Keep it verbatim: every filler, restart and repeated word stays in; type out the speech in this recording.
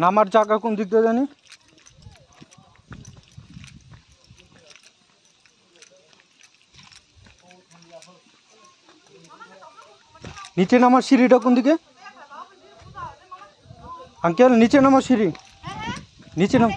নামার জায়গা কোন দিক দিয়ে জানি? নিচে নামার সিঁড়িটা কোন দিকে আঙ্কেল? নিচে নামার সিঁড়ি, নিচে নাম।